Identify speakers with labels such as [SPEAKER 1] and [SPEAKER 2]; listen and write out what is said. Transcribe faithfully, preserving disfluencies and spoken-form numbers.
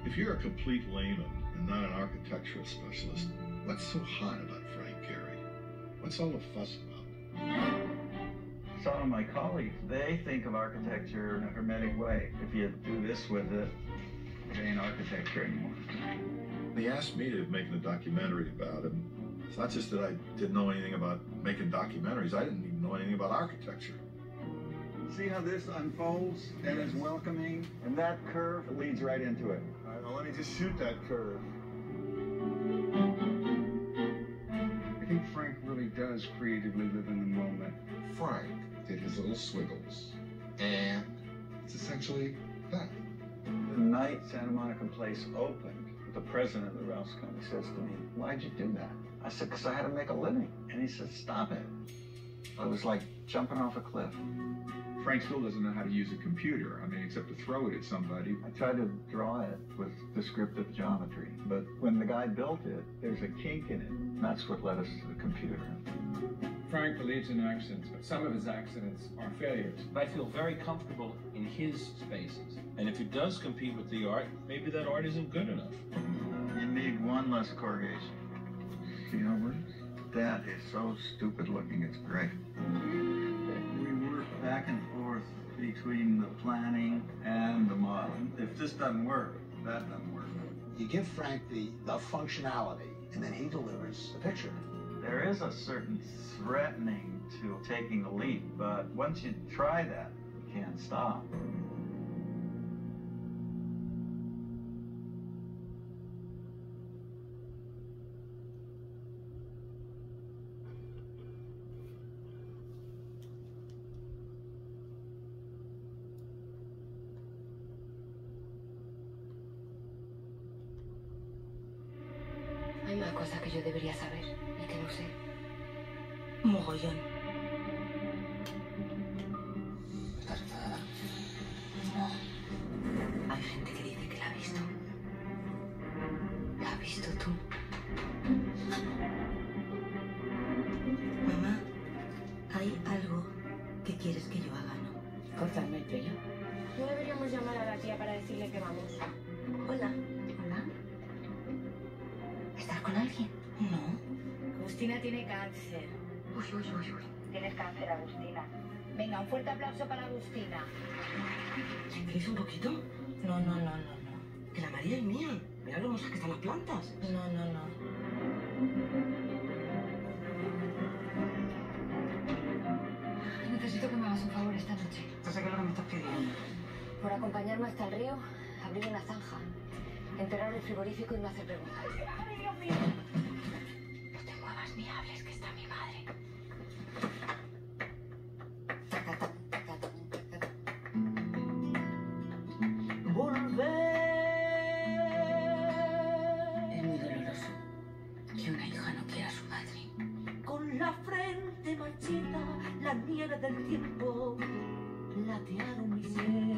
[SPEAKER 1] If you're a complete layman and not an architectural specialist, what's so hot about Frank Gehry? What's all the fuss about?
[SPEAKER 2] Some of my colleagues, they think of architecture in a hermetic way. If you do this with it, it ain't architecture anymore.
[SPEAKER 1] He asked me to make a documentary about him. It's not just that I didn't know anything about making documentaries, I didn't even know anything about architecture.
[SPEAKER 2] See how this unfolds and is welcoming? And that curve leads right into it.
[SPEAKER 1] All right, well, let me just shoot that curve.
[SPEAKER 3] I think Frank really does creatively live in the moment.
[SPEAKER 4] Frank did his little swiggles, and it's essentially that.
[SPEAKER 2] The night Santa Monica Place opened, the president of the Rouse Company says to me, "Why'd you do that?" I said, "Because I had to make a living." And he said, "Stop it." I was like jumping off a cliff.
[SPEAKER 3] Frank still doesn't know how to use a computer, I mean, except to throw it at somebody.
[SPEAKER 2] I tried to draw it with descriptive geometry, but when the guy built it, there's a kink in it. And that's what led us to the computer.
[SPEAKER 5] Frank believes in accidents, but some of his accidents are failures. I feel very comfortable in his spaces. And if it does compete with the art, maybe that art isn't good enough.
[SPEAKER 2] You need one less corrugation. See how it works? That is so stupid looking, it's great. We work back and forth between the planning and the modeling. If this doesn't work, that doesn't work.
[SPEAKER 6] You give Frank the, the functionality, and then he delivers the picture.
[SPEAKER 2] There is a certain threatening to taking a leap, but once you try that, you can't stop.
[SPEAKER 7] Hay una cosa que yo debería saber y que no sé.
[SPEAKER 8] Mogollón.
[SPEAKER 6] ¿Estás enfadada?
[SPEAKER 7] No. Hay gente que dice que la ha visto. ¿La has visto tú?
[SPEAKER 8] Mamá, hay algo que quieres que yo haga, ¿no?
[SPEAKER 7] Cortarme el pelo.
[SPEAKER 9] No deberíamos llamar a la tía para decirle que vamos.
[SPEAKER 8] Hola.
[SPEAKER 7] Hola. ¿Estás con alguien?
[SPEAKER 8] No.
[SPEAKER 9] Agustina tiene cáncer.
[SPEAKER 7] Uy, uy, uy, uy.
[SPEAKER 9] Tienes cáncer, Agustina. Venga, un fuerte aplauso para Agustina.
[SPEAKER 8] ¿Queréis un poquito? No, no, no, no, no. Que la María es mía. Mira lo hermosas que están las plantas. No, no, no.
[SPEAKER 7] Necesito que me hagas un favor esta noche.
[SPEAKER 8] Entonces, ¿qué es lo que me estás pidiendo?
[SPEAKER 7] Por acompañarme hasta el río, abrir una zanja, enterrar el frigorífico y no hacer preguntas.
[SPEAKER 9] ¡Ay, Dios mío!
[SPEAKER 7] No te muevas ni hables, que está mi madre.
[SPEAKER 8] Volver.
[SPEAKER 7] Es muy doloroso que una hija no quiera a su madre.
[SPEAKER 8] Con la frente marchita, la nieve del tiempo latearon mi ser.